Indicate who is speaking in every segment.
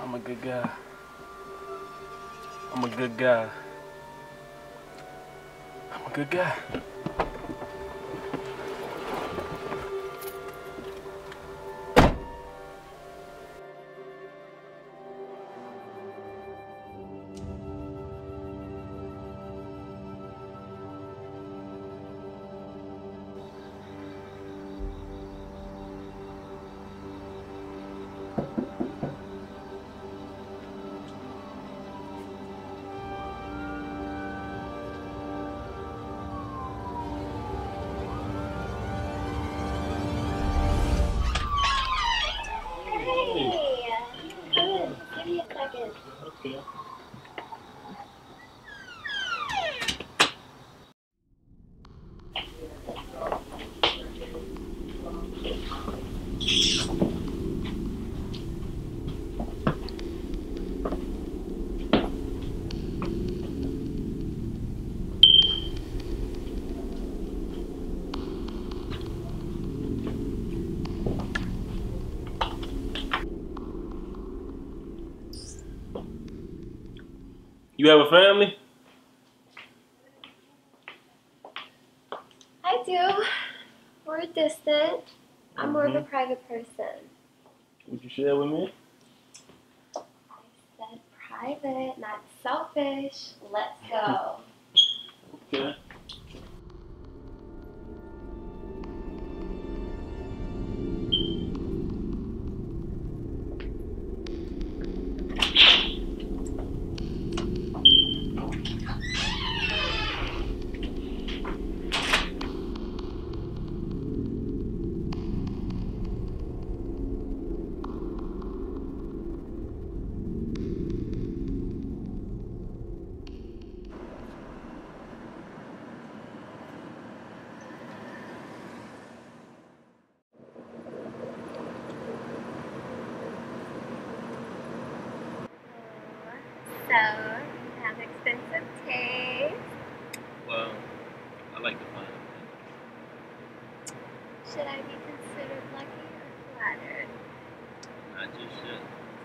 Speaker 1: I'm a good guy. I'm a good guy. I'm a good guy.
Speaker 2: Okay.
Speaker 1: You have a family?
Speaker 3: I do. We're distant. I'm more of a private person.
Speaker 1: Would you share with me?
Speaker 3: I said private, not selfish. Let's go.
Speaker 1: Okay.
Speaker 3: So, you have expensive taste.
Speaker 1: Well, I like to find
Speaker 3: Should I be considered lucky or flattered?
Speaker 1: not just yet.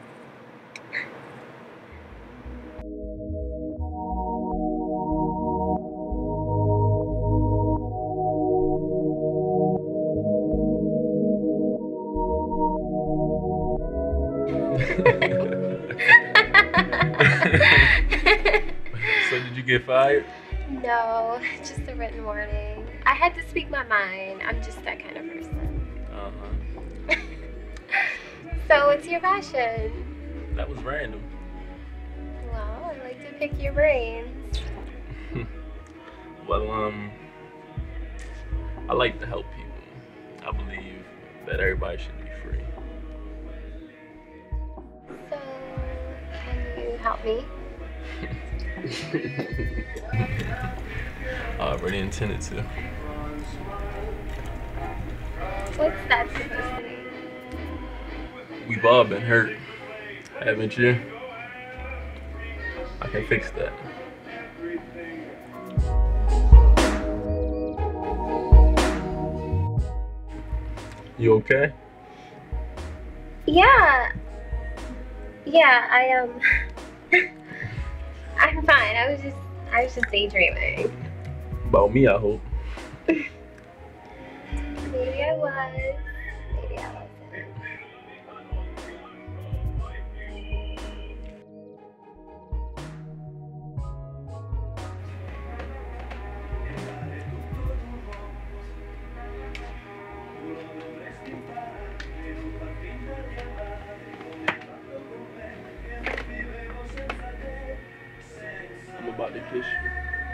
Speaker 1: So did you get fired?
Speaker 3: No, just a written warning. I had to speak my mind. I'm just that kind of person.
Speaker 1: Uh-huh.
Speaker 3: So what's your passion?
Speaker 1: That was random.
Speaker 3: Well, I like to pick your brains.
Speaker 1: Well, I like to help people. I believe that everybody should be free.
Speaker 3: So, can you help me?
Speaker 1: I already intended to.
Speaker 3: What's that supposed to mean?
Speaker 1: We've all been hurt, haven't you? I can fix that. You okay?
Speaker 3: Yeah, I'm fine. I was just daydreaming.
Speaker 1: About me, I hope.
Speaker 3: Maybe I was. Maybe I wasn't.
Speaker 1: I'm about to kiss you.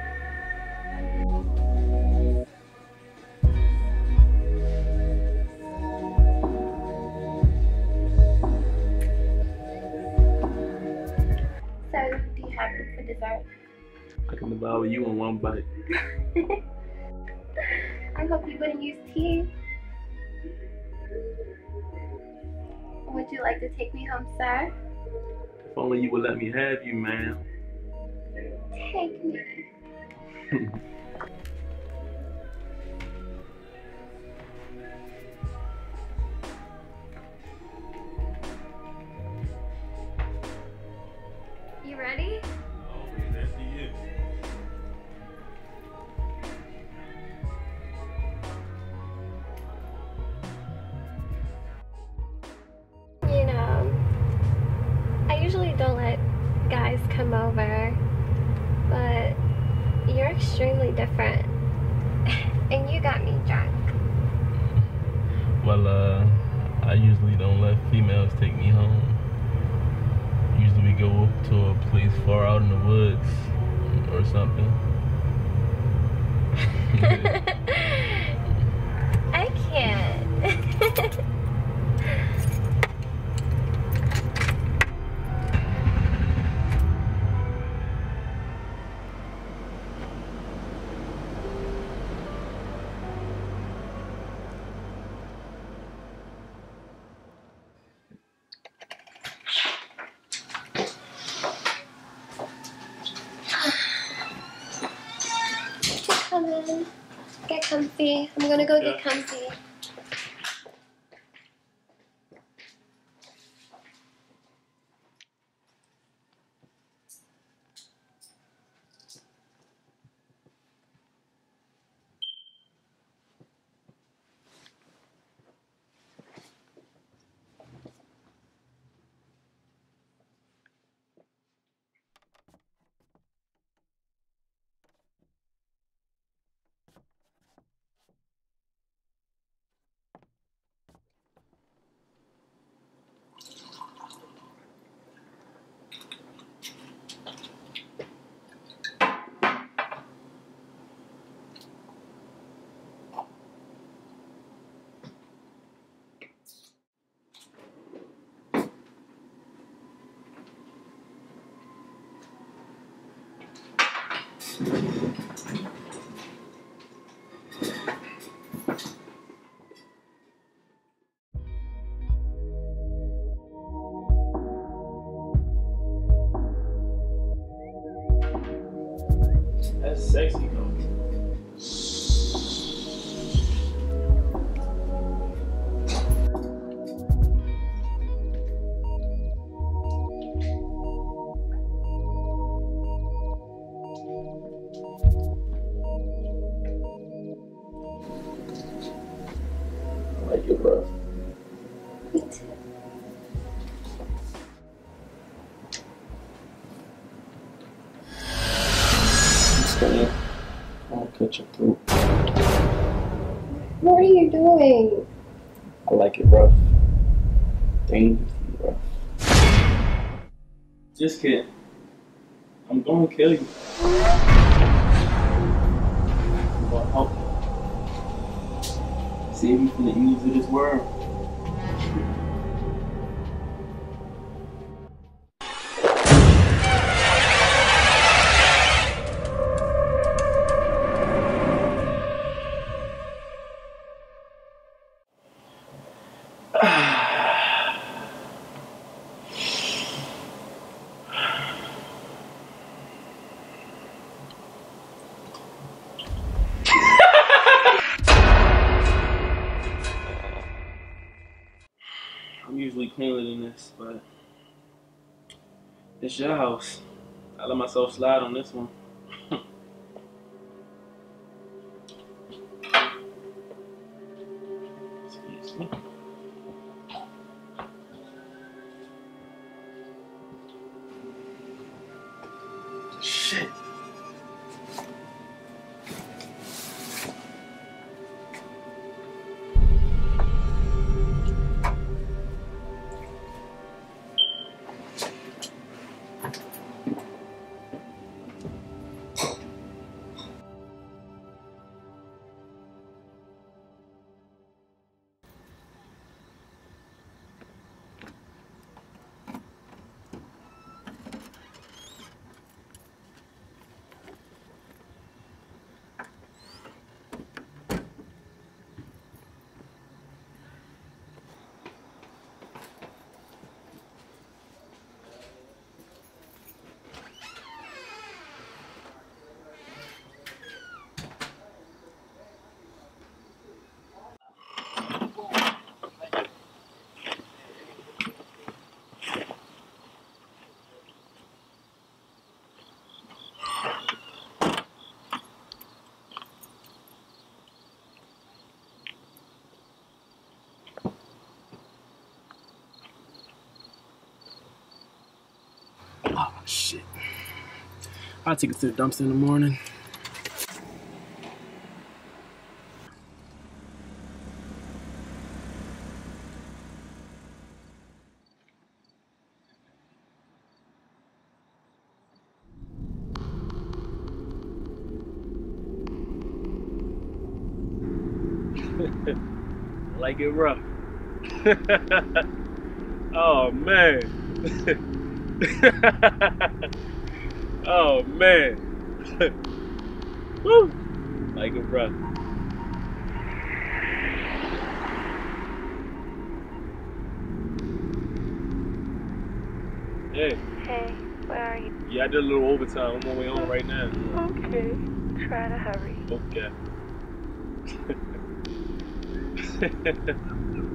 Speaker 3: So, do you have it for dessert?
Speaker 1: I can devour you in one bite.
Speaker 3: I hope you wouldn't use tea. Would you like to take me home, sir?
Speaker 1: If only you would let me have you, ma'am.
Speaker 3: Take me. don't let guys come over, but you're extremely different. And you got me drunk.
Speaker 1: Well, I usually don't let females take me home. Usually we go to a place far out in the woods or something.
Speaker 3: I can't. Come in. Get comfy. I'm gonna go get comfy.
Speaker 1: That's sexy, though. I like your breath.
Speaker 3: Me too.
Speaker 1: I'll cut your throat.
Speaker 3: What are you doing?
Speaker 1: I like it rough. Dangerously rough. Just kidding. I'm gonna kill you. I'm gonna help you. Save you from the evils of this world. I'm usually cleaner than this, but it's your house. I let myself slide on this one. Excuse me. Shit.
Speaker 4: Shit. I'll take it to the dumpster in the morning.
Speaker 5: Like it rough. Oh man. Oh man. Woo. Like it rough. Hey.
Speaker 6: Hey, where are you?
Speaker 5: Yeah, I did a little overtime. I'm on my way home right now.
Speaker 6: Okay. Try to hurry.
Speaker 5: Okay.